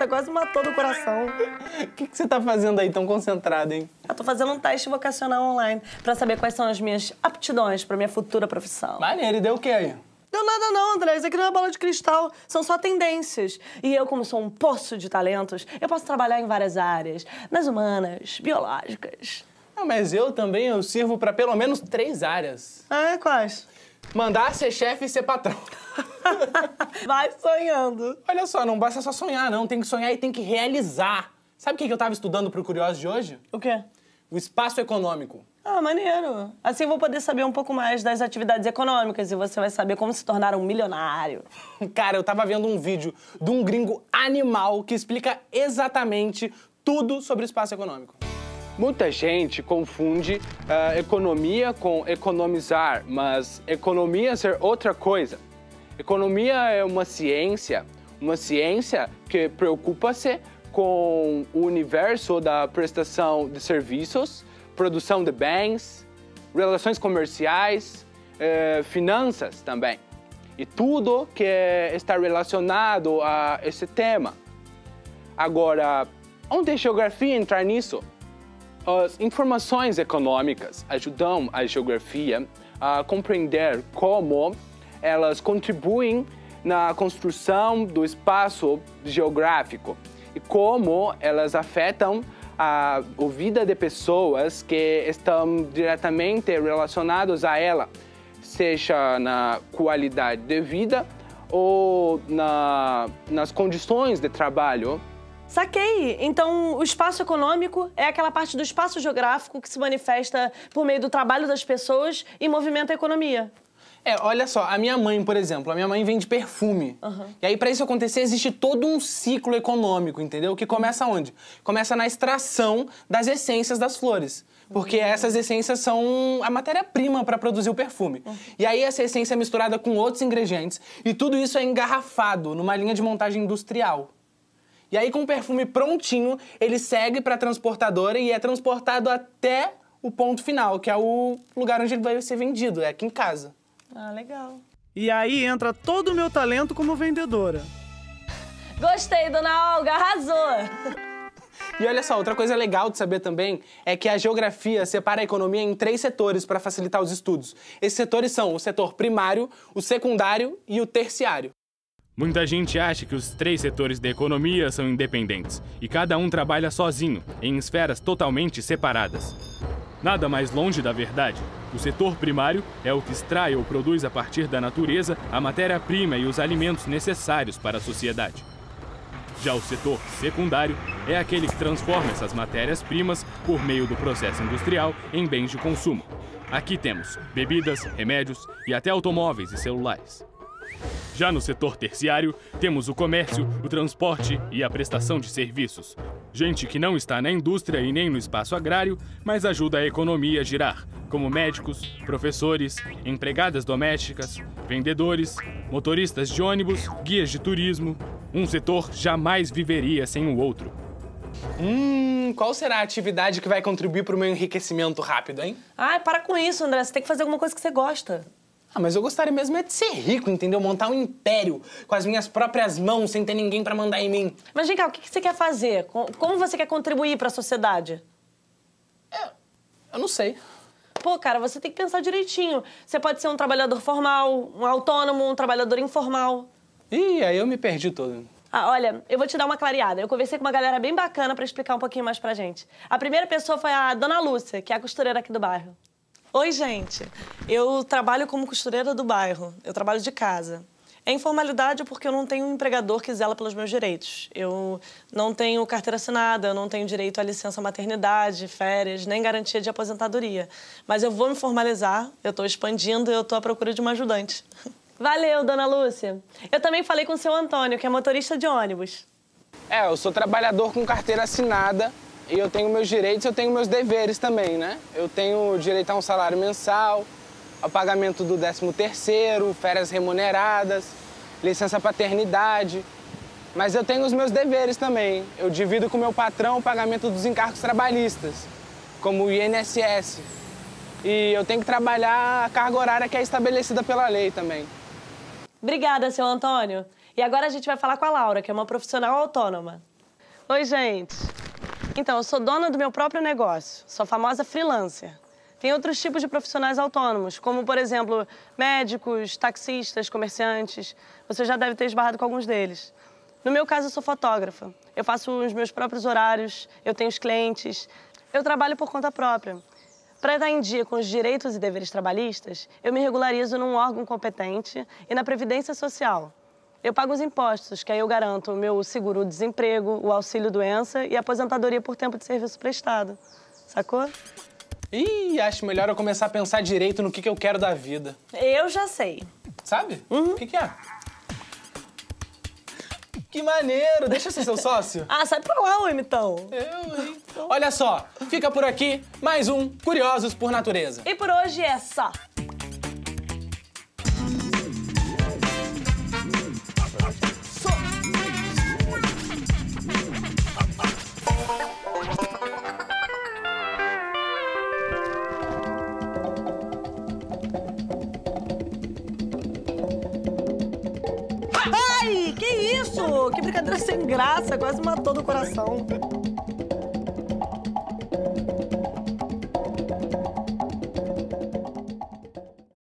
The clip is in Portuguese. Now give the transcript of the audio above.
você quase matou do coração. O que você tá fazendo aí tão concentrada, hein? Eu tô fazendo um teste vocacional online pra saber quais são as minhas aptidões pra minha futura profissão. Maneiro, e deu o quê aí? Deu nada não, André. Isso aqui não é bola de cristal. São só tendências. E eu, como sou um poço de talentos, eu posso trabalhar em várias áreas. Nas humanas, biológicas. Ah, mas eu sirvo pra pelo menos 3 áreas. Ah, quais? Mandar, ser chefe e ser patrão. Vai sonhando. Olha só, não basta só sonhar, não. Tem que sonhar e tem que realizar. Sabe o que eu tava estudando pro Curioso de hoje? O quê? O espaço econômico. Ah, maneiro. Assim eu vou poder saber um pouco mais das atividades econômicas e você vai saber como se tornar um milionário. Cara, eu tava vendo um vídeo de um gringo animal que explica exatamente tudo sobre o espaço econômico. Muita gente confunde economia com economizar, mas economia é outra coisa. Economia é uma ciência que preocupa-se com o universo da prestação de serviços, produção de bens, relações comerciais, finanças também. E tudo que está relacionado a esse tema. Agora, onde a geografia entrar nisso? As informações econômicas ajudam a geografia a compreender como elas contribuem na construção do espaço geográfico e como elas afetam a vida de pessoas que estão diretamente relacionadas a ela, seja na qualidade de vida ou nas condições de trabalho. Saquei! Então, o espaço econômico é aquela parte do espaço geográfico que se manifesta por meio do trabalho das pessoas e movimenta a economia. Olha só, a minha mãe, por exemplo, a minha mãe vende perfume. E aí, para isso acontecer, existe todo um ciclo econômico, entendeu? Que começa onde? Começa na extração das essências das flores. Porque essas essências são a matéria-prima para produzir o perfume. E aí, essa essência é misturada com outros ingredientes. E tudo isso é engarrafado numa linha de montagem industrial. E aí, com o perfume prontinho, ele segue para a transportadora e é transportado até o ponto final, que é o lugar onde ele vai ser vendido, é aqui em casa. Ah, legal. E aí entra todo o meu talento como vendedora. Gostei, dona Olga, arrasou! E olha só, outra coisa legal de saber também é que a geografia separa a economia em 3 setores para facilitar os estudos. Esses setores são o setor primário, o secundário e o terciário. Muita gente acha que os 3 setores da economia são independentes e cada um trabalha sozinho, em esferas totalmente separadas. Nada mais longe da verdade. O setor primário é o que extrai ou produz a partir da natureza a matéria-prima e os alimentos necessários para a sociedade. Já o setor secundário é aquele que transforma essas matérias-primas por meio do processo industrial em bens de consumo. Aqui temos bebidas, remédios e até automóveis e celulares. Já no setor terciário, temos o comércio, o transporte e a prestação de serviços. Gente que não está na indústria e nem no espaço agrário, mas ajuda a economia a girar, como médicos, professores, empregadas domésticas, vendedores, motoristas de ônibus, guias de turismo. Um setor jamais viveria sem o outro. Qual será a atividade que vai contribuir para o meu enriquecimento rápido, hein? Ai, para com isso, André. Você tem que fazer alguma coisa que você gosta. Ah, mas eu gostaria mesmo é de ser rico, entendeu? Montar um império com as minhas próprias mãos, sem ter ninguém pra mandar em mim. Mas vem cá, o que você quer fazer? Como você quer contribuir pra sociedade? Eu não sei. Pô, cara, você tem que pensar direitinho. Você pode ser um trabalhador formal, um autônomo, um trabalhador informal. Ih, aí eu me perdi todo. Ah, olha, eu vou te dar uma clareada. Eu conversei com uma galera bem bacana pra explicar um pouquinho mais pra gente. A primeira pessoa foi a Dona Lúcia, que é a costureira aqui do bairro. Oi, gente. Eu trabalho como costureira do bairro. Eu trabalho de casa. É informalidade porque eu não tenho um empregador que zela pelos meus direitos. Eu não tenho carteira assinada, eu não tenho direito à licença maternidade, férias, nem garantia de aposentadoria. Mas eu vou me formalizar, eu estou expandindo e eu estou à procura de uma ajudante. Valeu, Dona Lúcia. Eu também falei com o seu Antônio, que é motorista de ônibus. Eu sou trabalhador com carteira assinada. E eu tenho meus direitos, eu tenho meus deveres também, né? Eu tenho direito a um salário mensal, ao pagamento do 13º, férias remuneradas, licença paternidade. Mas eu tenho os meus deveres também. Eu divido com o meu patrão o pagamento dos encargos trabalhistas, como o INSS. E eu tenho que trabalhar a carga horária que é estabelecida pela lei também. Obrigada, seu Antônio. E agora a gente vai falar com a Laura, que é uma profissional autônoma. Oi, gente. Então, eu sou dona do meu próprio negócio. Sou famosa freelancer. Tem outros tipos de profissionais autônomos, como, por exemplo, médicos, taxistas, comerciantes. Você já deve ter esbarrado com alguns deles. No meu caso, eu sou fotógrafa. Eu faço os meus próprios horários, eu tenho os clientes. Eu trabalho por conta própria. Para estar em dia com os direitos e deveres trabalhistas, eu me regularizo num órgão competente e na Previdência Social. Eu pago os impostos, que aí eu garanto o meu seguro-desemprego, o auxílio-doença e a aposentadoria por tempo de serviço prestado. Sacou? Ih, acho melhor eu começar a pensar direito no que eu quero da vida. Eu já sei. Sabe? O que é? Que maneiro! Deixa eu ser seu sócio. Ah, sai pra lá, ô imitão. Eu, hein? Olha só, fica por aqui mais um Curiosos por Natureza. E por hoje é só. Ai, que isso? Que brincadeira sem graça, quase matou do coração.